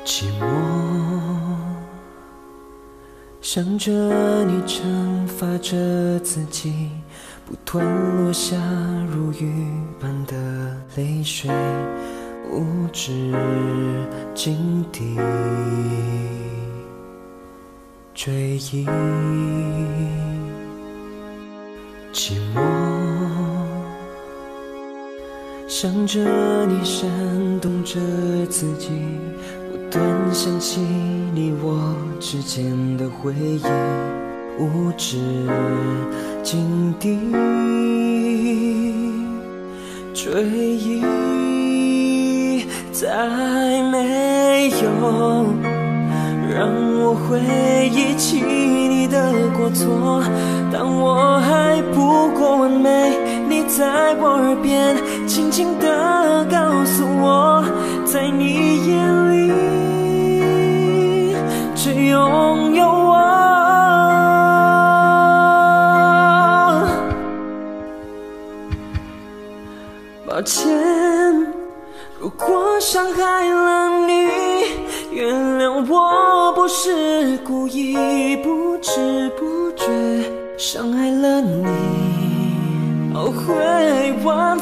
寂寞，想着你惩罚着自己，不断落下如雨般的泪水，无止境地追忆。寂寞，想着你煽动着自己，不断想起你我之间的回忆，无止境地追忆，再没有让我回忆起你的过错。当我还不够完美，你在我耳边轻轻地告诉我，在你眼里只拥有我。抱歉，如果伤害了你，原谅我不是故意，不知不觉伤害了你，懊悔完